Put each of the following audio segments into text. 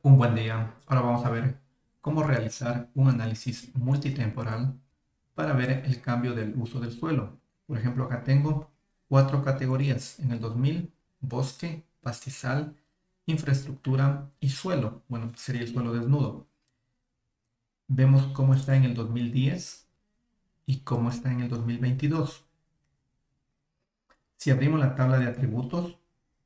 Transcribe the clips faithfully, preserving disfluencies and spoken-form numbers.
Un buen día. Ahora vamos a ver cómo realizar un análisis multitemporal para ver el cambio del uso del suelo. Por ejemplo, acá tengo cuatro categorías. En el dos mil, bosque, pastizal, infraestructura y suelo. Bueno, sería el suelo desnudo. Vemos cómo está en el dos mil diez y cómo está en el dos mil veintidós. Si abrimos la tabla de atributos,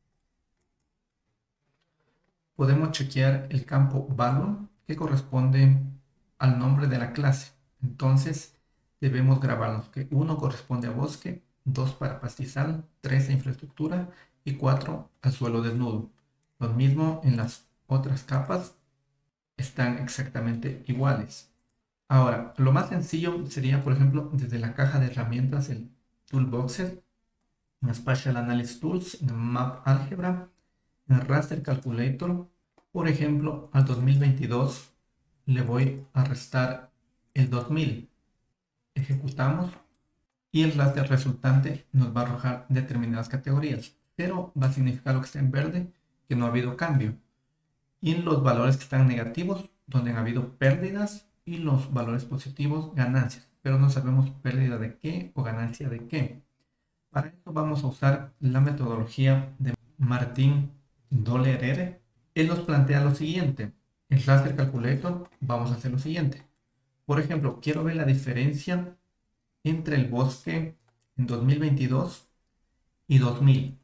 podemos chequear el campo value que corresponde al nombre de la clase. Entonces debemos grabarnos que uno corresponde a bosque, dos para pastizal, tres a infraestructura y cuatro al suelo desnudo. Lo mismo en las otras capas, están exactamente iguales. Ahora, lo más sencillo sería, por ejemplo, desde la caja de herramientas, el Toolboxer, en Spatial Analysis Tools, en Map Algebra, en el Raster Calculator. Por ejemplo, al dos mil veintidós le voy a restar el dos mil. Ejecutamos y el raster resultante nos va a arrojar determinadas categorías. Cero va a significar lo que está en verde, que no ha habido cambio. Y los valores que están negativos, donde han habido pérdidas, y los valores positivos, ganancias. Pero no sabemos pérdida de qué o ganancia de qué. Para esto vamos a usar la metodología de Martín Dollerer. Él nos plantea lo siguiente. En Raster Calculator vamos a hacer lo siguiente. Por ejemplo, quiero ver la diferencia entre el bosque en dos mil veintidós y dos mil.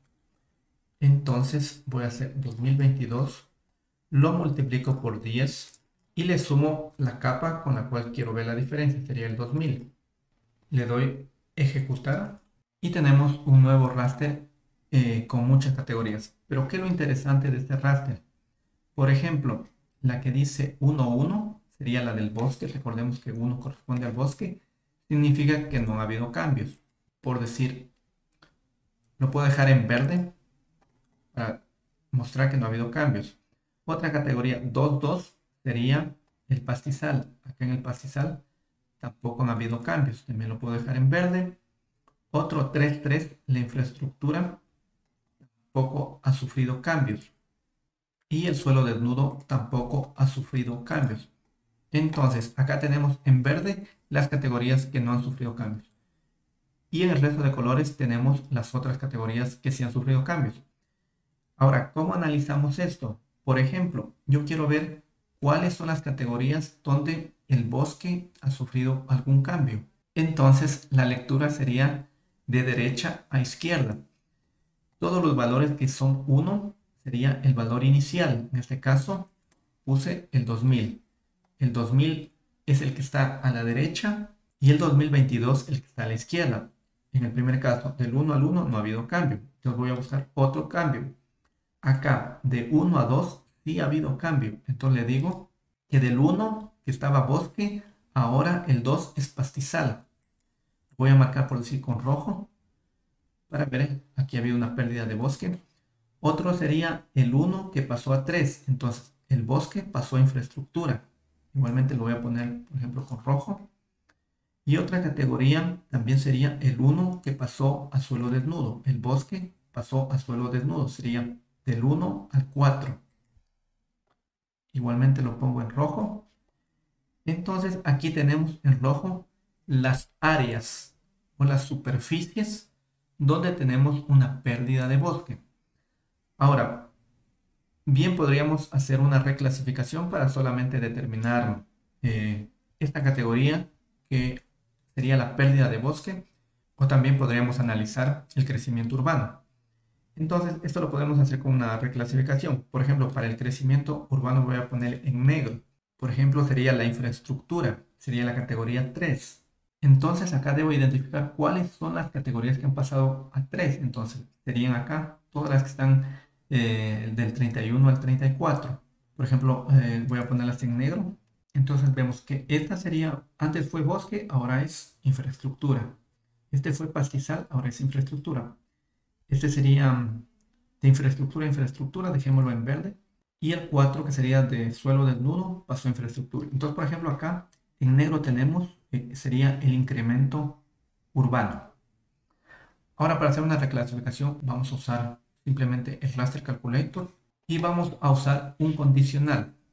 Entonces voy a hacer dos mil veintidós, lo multiplico por diez y le sumo la capa con la cual quiero ver la diferencia, sería el dos mil. Le doy ejecutar y tenemos un nuevo raster eh, con muchas categorías. Pero ¿qué es lo interesante de este raster? Por ejemplo, la que dice uno uno sería la del bosque. Recordemos que uno corresponde al bosque. Significa que no ha habido cambios. Por decir, lo puedo dejar en verde para mostrar que no ha habido cambios. Otra categoría dos dos sería el pastizal. Acá en el pastizal tampoco han habido cambios. También lo puedo dejar en verde. Otro tres tres, la infraestructura, tampoco ha sufrido cambios. Y el suelo desnudo tampoco ha sufrido cambios. Entonces, acá tenemos en verde las categorías que no han sufrido cambios. Y en el resto de colores tenemos las otras categorías que sí han sufrido cambios. Ahora, ¿cómo analizamos esto? Por ejemplo, yo quiero ver cuáles son las categorías donde el bosque ha sufrido algún cambio. Entonces, la lectura sería de derecha a izquierda. Todos los valores que son uno sería el valor inicial. En este caso, puse el dos mil. El dos mil es el que está a la derecha y el dos mil veintidós el que está a la izquierda. En el primer caso, del uno al uno no ha habido cambio. Entonces voy a buscar otro cambio. Acá, de uno a dos, sí ha habido cambio. Entonces le digo que del uno, que estaba bosque, ahora el dos es pastizal. Voy a marcar, por decir, con rojo para ver, aquí ha habido una pérdida de bosque. Otro sería el uno que pasó a tres. Entonces, el bosque pasó a infraestructura. Igualmente lo voy a poner, por ejemplo, con rojo. Y otra categoría también sería el uno que pasó a suelo desnudo. El bosque pasó a suelo desnudo. Sería del uno al cuatro. Igualmente lo pongo en rojo. Entonces, aquí tenemos en rojo las áreas o las superficies donde tenemos una pérdida de bosque. Ahora, bien podríamos hacer una reclasificación para solamente determinar eh, esta categoría que sería la pérdida de bosque, o también podríamos analizar el crecimiento urbano. Entonces, esto lo podemos hacer con una reclasificación. Por ejemplo, para el crecimiento urbano voy a poner en negro. Por ejemplo, sería la infraestructura, sería la categoría tres. Entonces, acá debo identificar cuáles son las categorías que han pasado a tres. Entonces, serían acá todas las que están eh, del treinta y uno al treinta y cuatro. Por ejemplo, eh, voy a ponerlas en negro. Entonces vemos que esta sería, antes fue bosque, ahora es infraestructura. Este fue pastizal, ahora es infraestructura. Este sería mm, de infraestructura a infraestructura, dejémoslo en verde. Y el cuatro, que sería de suelo desnudo, pasó a infraestructura. Entonces, por ejemplo, acá en negro tenemos, eh, sería el incremento urbano. Ahora, para hacer una reclasificación, vamos a usar simplemente el Raster Calculator y vamos a usar un condicional.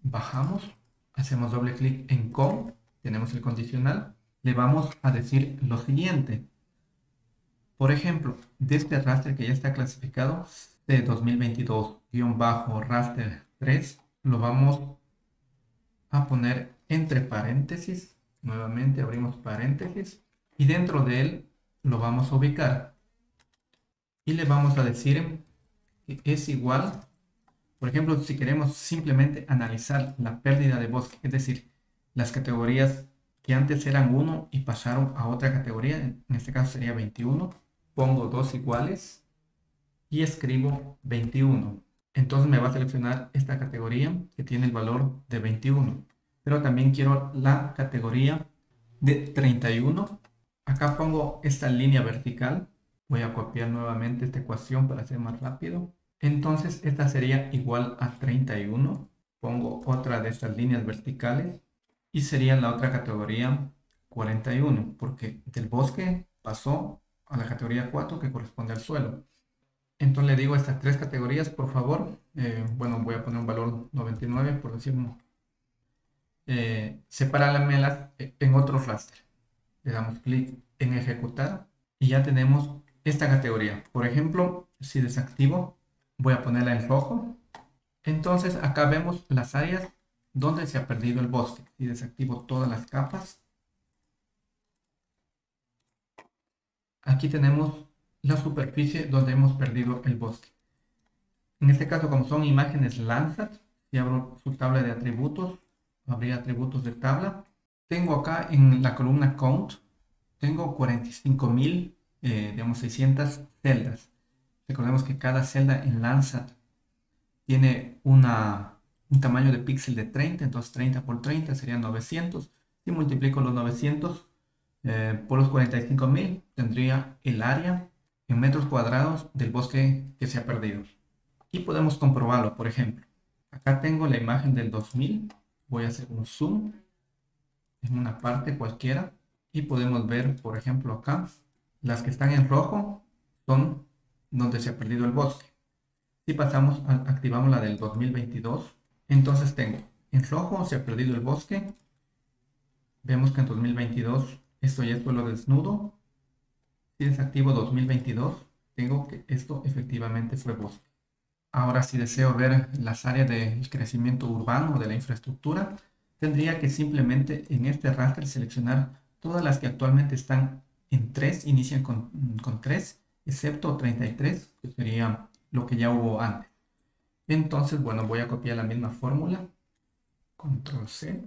bajamos, hacemos doble clic en con, tenemos el condicional, le vamos a decir lo siguiente. Por ejemplo, de este raster que ya está clasificado, de dos mil veintidós-raster tres, lo vamos a poner entre paréntesis. Nuevamente abrimos paréntesis y dentro de él lo vamos a ubicar. Y le vamos a decir que es igual. Por ejemplo, si queremos simplemente analizar la pérdida de bosque, es decir, las categorías que antes eran uno y pasaron a otra categoría, en este caso sería veintiuno, pongo dos iguales y escribo veintiuno. Entonces me va a seleccionar esta categoría que tiene el valor de veintiuno. Pero también quiero la categoría de treinta y uno. Acá pongo esta línea vertical. Voy a copiar nuevamente esta ecuación para hacer más rápido. Entonces esta sería igual a treinta y uno. Pongo otra de estas líneas verticales y sería la otra categoría cuarenta y uno, porque del bosque pasó a la categoría cuatro que corresponde al suelo. Entonces le digo a estas tres categorías, por favor, eh, bueno, voy a poner un valor noventa y nueve por decirlo, eh, separármelas en otro raster. Le damos clic en ejecutar y ya tenemos esta categoría. Por ejemplo, si desactivo, voy a ponerla en rojo. Entonces acá vemos las áreas donde se ha perdido el bosque. Si desactivo todas las capas, aquí tenemos la superficie donde hemos perdido el bosque. En este caso, como son imágenes Landsat, si abro su tabla de atributos, habría atributos de tabla. Tengo acá en la columna Count, tengo cuarenta y cinco mil, eh, digamos, seiscientas celdas. Recordemos que cada celda en Landsat tiene una, un tamaño de píxel de treinta, entonces treinta por treinta serían novecientos. Si multiplico los novecientos eh, por los cuarenta y cinco mil, tendría el área en metros cuadrados del bosque que se ha perdido. Y podemos comprobarlo, por ejemplo. Acá tengo la imagen del dos mil. Voy a hacer un zoom en una parte cualquiera. Y podemos ver, por ejemplo, acá. Las que están en rojo son donde se ha perdido el bosque. Si pasamos, a, activamos la del dos mil veintidós. Entonces tengo en rojo se ha perdido el bosque. Vemos que en dos mil veintidós esto ya es suelo desnudo. Si desactivo dos mil veintidós, tengo que esto efectivamente fue bosque. Ahora, si deseo ver las áreas del crecimiento urbano o de la infraestructura, tendría que simplemente en este raster seleccionar todas las que actualmente están en tres, inician con, con tres, excepto treinta y tres, que sería lo que ya hubo antes. Entonces, bueno, voy a copiar la misma fórmula. control C.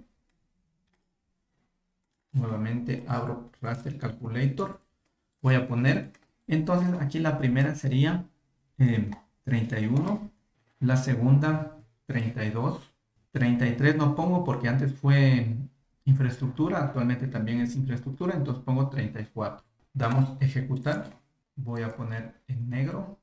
Nuevamente abro Raster Calculator. Voy a poner, entonces aquí la primera sería eh, treinta y uno, la segunda treinta y dos, treinta y tres no pongo porque antes fue infraestructura, actualmente también es infraestructura, entonces pongo treinta y cuatro. Damos ejecutar, voy a poner en negro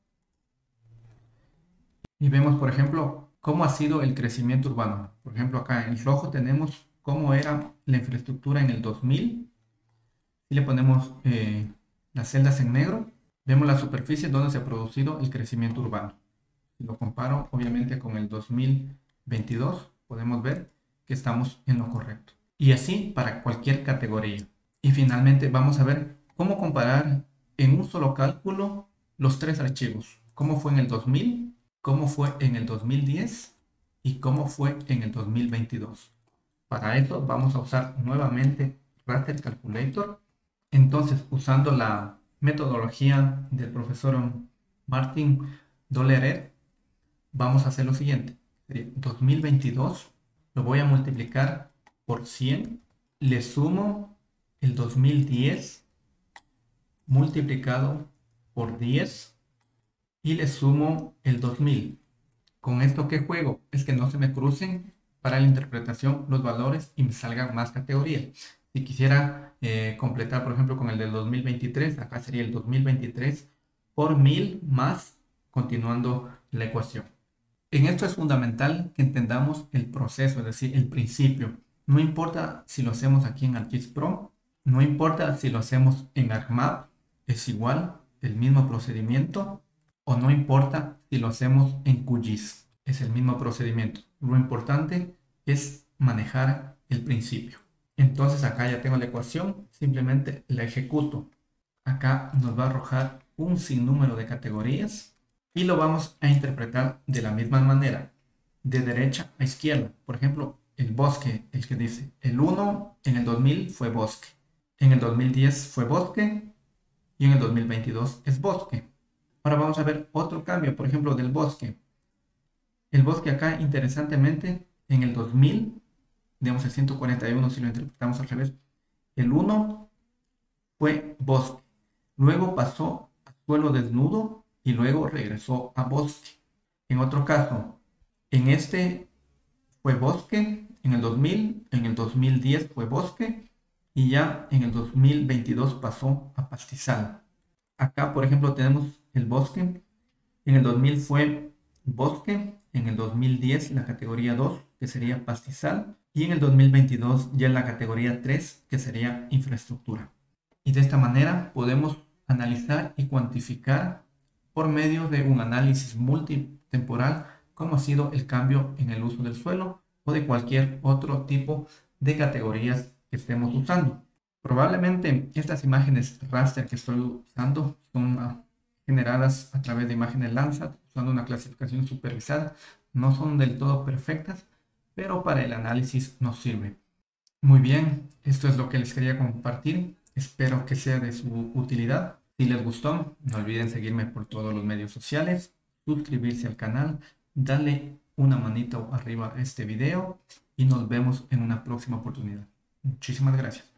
y vemos, por ejemplo, cómo ha sido el crecimiento urbano. Por ejemplo, acá en rojo tenemos cómo era la infraestructura en el dos mil. Si le ponemos eh, las celdas en negro, vemos la superficie donde se ha producido el crecimiento urbano. Si lo comparo, obviamente, con el dos mil veintidós, podemos ver que estamos en lo correcto. Y así para cualquier categoría. Y finalmente vamos a ver cómo comparar en un solo cálculo los tres archivos. Cómo fue en el dos mil, cómo fue en el dos mil diez y cómo fue en el dos mil veintidós. Para eso vamos a usar nuevamente Raster Calculator. Entonces, usando la metodología del profesor Martin Dolerer, vamos a hacer lo siguiente. dos mil veintidós lo voy a multiplicar por cien. Le sumo el dos mil diez multiplicado por diez y le sumo el dos mil. ¿Con esto qué juego? Es que no se me crucen para la interpretación los valores y me salgan más categorías. Si quisiera eh, completar, por ejemplo, con el del dos mil veintitrés, acá sería el dos mil veintitrés por mil más, continuando la ecuación. En esto es fundamental que entendamos el proceso, es decir, el principio. No importa si lo hacemos aquí en ArcGIS Pro, no importa si lo hacemos en ArcMap, es igual, el mismo procedimiento, o no importa si lo hacemos en QGIS, es el mismo procedimiento. Lo importante es manejar el principio. Entonces acá ya tengo la ecuación, simplemente la ejecuto. Acá nos va a arrojar un sinnúmero de categorías y lo vamos a interpretar de la misma manera, de derecha a izquierda. Por ejemplo, el bosque, el que dice, el uno en el dos mil fue bosque, en el dos mil diez fue bosque y en el dos mil veintidós es bosque. Ahora vamos a ver otro cambio, por ejemplo, del bosque. El bosque acá, interesantemente, en el dos mil, digamos el ciento cuarenta y uno, si lo interpretamos al revés, el uno fue bosque, luego pasó a suelo desnudo y luego regresó a bosque. En otro caso, en este fue bosque, en el dos mil, en el dos mil diez fue bosque y ya en el dos mil veintidós pasó a pastizal. Acá, por ejemplo, tenemos el bosque. En el dos mil fue bosque, en el dos mil diez la categoría dos, que sería pastizal, y en el dos mil veintidós ya en la categoría tres, que sería infraestructura. Y de esta manera podemos analizar y cuantificar por medio de un análisis multitemporal cómo ha sido el cambio en el uso del suelo o de cualquier otro tipo de categorías que estemos usando. Probablemente estas imágenes raster que estoy usando son uh, generadas a través de imágenes Landsat usando una clasificación supervisada. No son del todo perfectas, pero para el análisis nos sirve. Muy bien, esto es lo que les quería compartir. Espero que sea de su utilidad. Si les gustó, no olviden seguirme por todos los medios sociales, suscribirse al canal, darle una manito arriba a este video y nos vemos en una próxima oportunidad. Muchísimas gracias.